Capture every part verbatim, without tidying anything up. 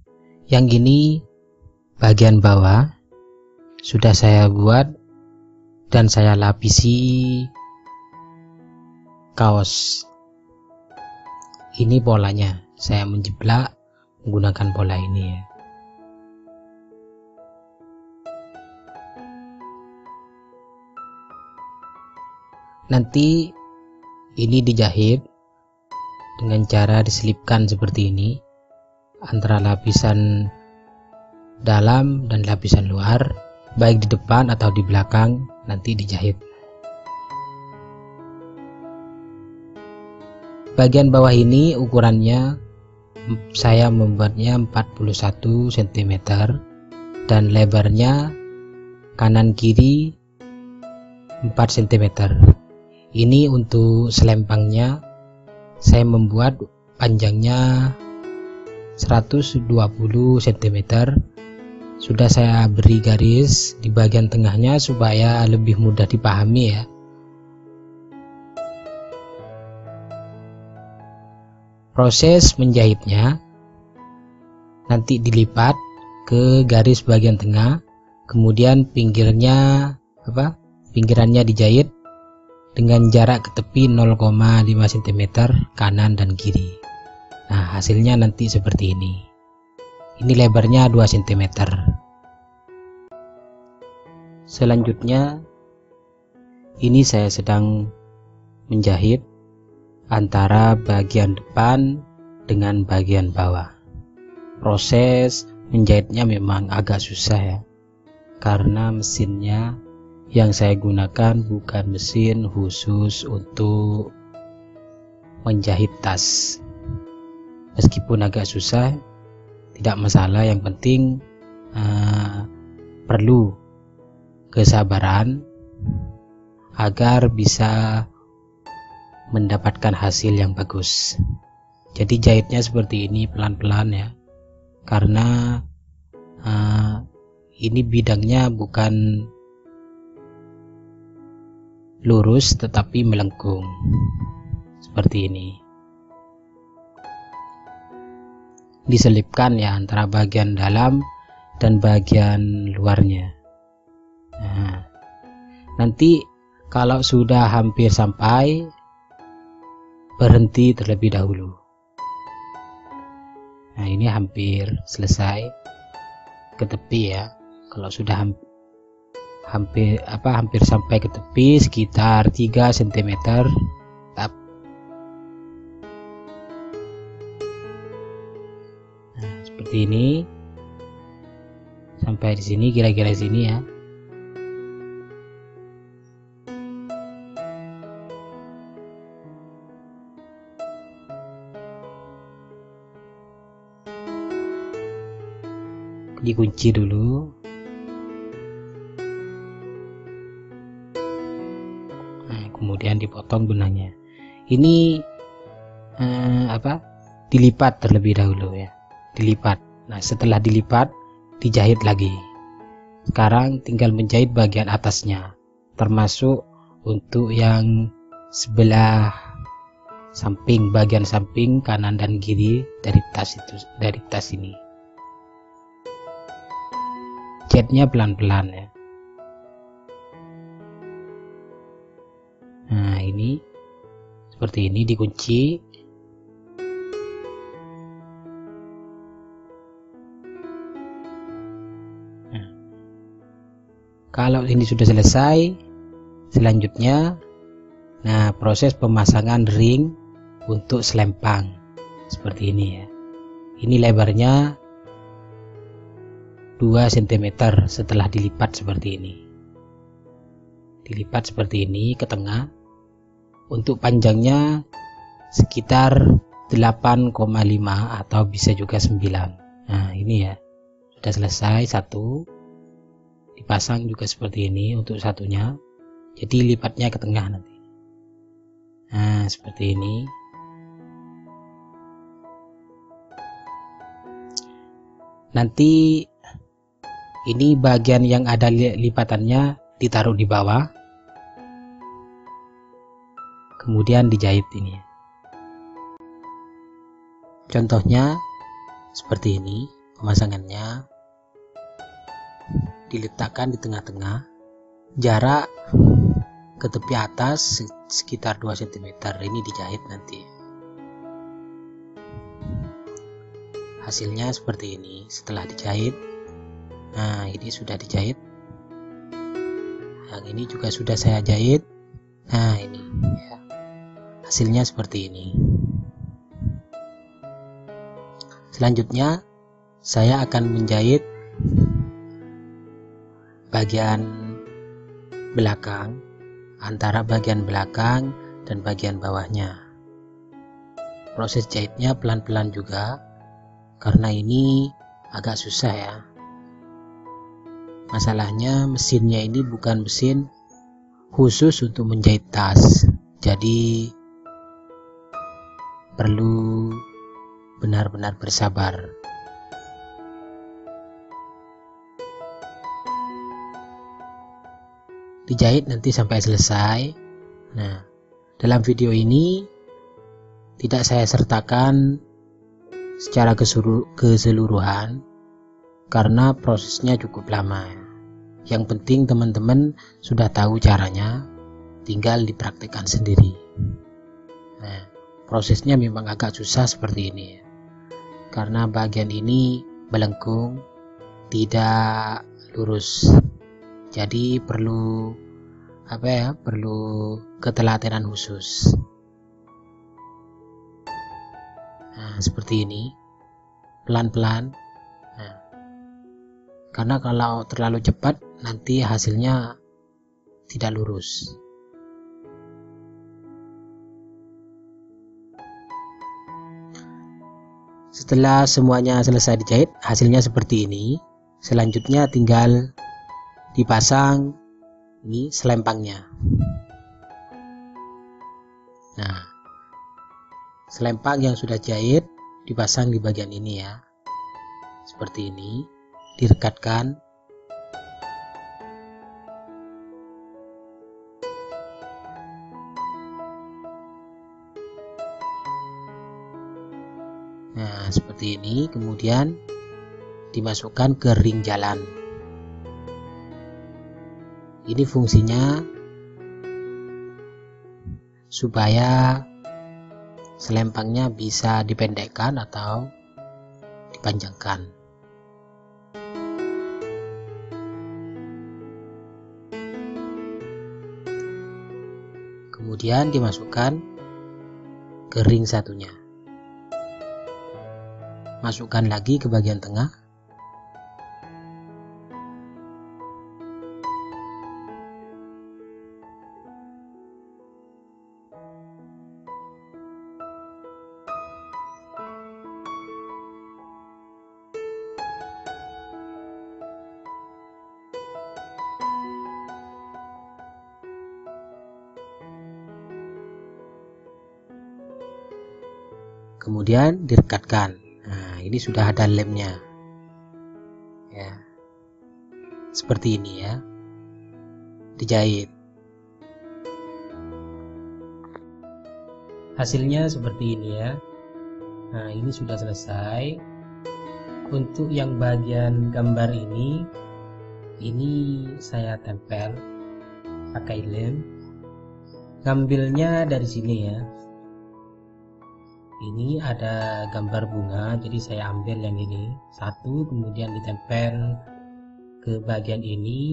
Yang ini bagian bawah sudah saya buat dan saya lapisi kaos. Ini polanya, saya menjeblak menggunakan pola ini ya. Nanti ini dijahit dengan cara diselipkan seperti ini antara lapisan dalam dan lapisan luar, baik di depan atau di belakang, nanti dijahit. Bagian bawah ini ukurannya saya membuatnya empat puluh satu sentimeter dan lebarnya kanan kiri empat sentimeter. Ini untuk selempangnya saya membuat panjangnya seratus dua puluh sentimeter. Sudah saya beri garis di bagian tengahnya supaya lebih mudah dipahami ya. Proses menjahitnya, nanti dilipat ke garis bagian tengah, kemudian pinggirnya apa? Pinggirannya dijahit dengan jarak ke tepi nol koma lima sentimeter kanan dan kiri. Nah, hasilnya nanti seperti ini. Ini lebarnya dua sentimeter. Selanjutnya, ini saya sedang menjahit antara bagian depan dengan bagian bawah. Proses menjahitnya memang agak susah ya, karena mesinnya yang saya gunakan bukan mesin khusus untuk menjahit tas. Meskipun agak susah, tidak masalah, yang penting uh, perlu kesabaran agar bisa mendapatkan hasil yang bagus. Jadi jahitnya seperti ini pelan-pelan ya, karena uh, ini bidangnya bukan lurus tetapi melengkung seperti ini. Diselipkan ya antara bagian dalam dan bagian luarnya. Nah, nanti kalau sudah hampir sampai, berhenti terlebih dahulu. Nah, ini hampir selesai ke tepi ya. Kalau sudah hampir hampir apa hampir sampai ke tepi sekitar tiga sentimeter, tap. Nah, seperti ini. Sampai di sini, kira-kira sini ya. Dikunci dulu. Nah, kemudian dipotong benangnya. Ini eh, apa? Dilipat terlebih dahulu ya. Dilipat. Nah, setelah dilipat, dijahit lagi. Sekarang tinggal menjahit bagian atasnya, termasuk untuk yang sebelah samping, bagian samping kanan dan kiri dari tas itu, dari tas ini. Jahitnya pelan-pelan ya. Nah, ini seperti ini, dikunci. Nah, kalau ini sudah selesai, selanjutnya nah proses pemasangan ring untuk selempang seperti ini ya. Ini lebarnya dua sentimeter setelah dilipat seperti ini. Dilipat seperti ini ke tengah. Untuk panjangnya sekitar delapan koma lima atau bisa juga sembilan. Nah, ini ya. Sudah selesai satu. Dipasang juga seperti ini untuk satunya. Jadi lipatnya ke tengah nanti. Nah, seperti ini. Nanti ini bagian yang ada lipatannya ditaruh di bawah, kemudian dijahit ini. Contohnya seperti ini pemasangannya diletakkan di tengah-tengah, jarak ke tepi atas sekitar dua sentimeter. Ini dijahit nanti. Hasilnya seperti ini setelah dijahit. Nah, ini sudah dijahit. Yang ini juga sudah saya jahit. Nah, ini ya. Hasilnya seperti ini. Selanjutnya saya akan menjahit bagian belakang, antara bagian belakang dan bagian bawahnya. Proses jahitnya pelan-pelan juga, karena ini agak susah ya. Masalahnya mesinnya ini bukan mesin khusus untuk menjahit tas, jadi perlu benar-benar bersabar. Dijahit nanti sampai selesai. Nah, dalam video ini tidak saya sertakan secara keseluruhan karena prosesnya cukup lama. Yang penting teman-teman sudah tahu caranya, tinggal dipraktikkan sendiri. Nah, prosesnya memang agak susah seperti ini ya, karena bagian ini melengkung, tidak lurus. Jadi perlu apa ya? Perlu ketelatenan khusus. Nah, seperti ini, pelan-pelan. Nah, karena kalau terlalu cepat nanti hasilnya tidak lurus. Setelah semuanya selesai dijahit, hasilnya seperti ini. Selanjutnya tinggal dipasang ini selempangnya. Nah, selempang yang sudah jahit dipasang di bagian ini ya, seperti ini, direkatkan. Nah, seperti ini, kemudian dimasukkan ke ring jalan. Ini fungsinya supaya selempangnya bisa dipendekkan atau dipanjangkan. Kemudian dimasukkan ke ring satunya. Masukkan lagi ke bagian tengah. Kemudian direkatkan. Nah, ini sudah ada lemnya ya, seperti ini ya, dijahit. Hasilnya seperti ini ya. Nah, ini sudah selesai. Untuk yang bagian gambar ini ini saya tempel pakai lem. Ngambilnya dari sini ya. Ini ada gambar bunga, jadi saya ambil yang ini satu, kemudian ditempel ke bagian ini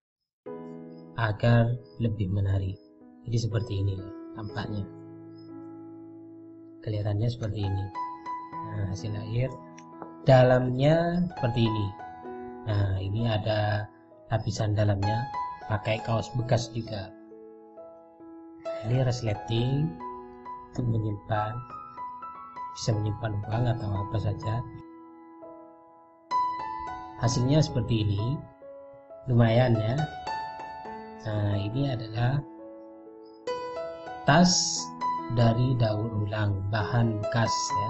agar lebih menarik. Jadi seperti ini tampaknya, kelihatannya seperti ini. Nah, hasil akhir dalamnya seperti ini. Nah, ini ada lapisan dalamnya, pakai kaos bekas juga. Ini resleting untuk menyimpan, bisa menyimpan uang atau apa saja. Hasilnya seperti ini, lumayan ya. Nah, ini adalah tas dari daur ulang, bahan bekas ya.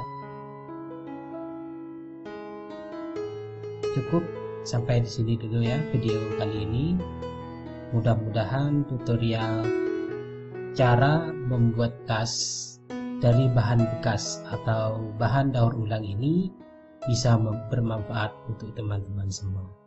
Cukup sampai di sini dulu ya video kali ini. Mudah-mudahan tutorial cara membuat tas dari bahan bekas atau bahan daur ulang ini bisa bermanfaat untuk teman-teman semua.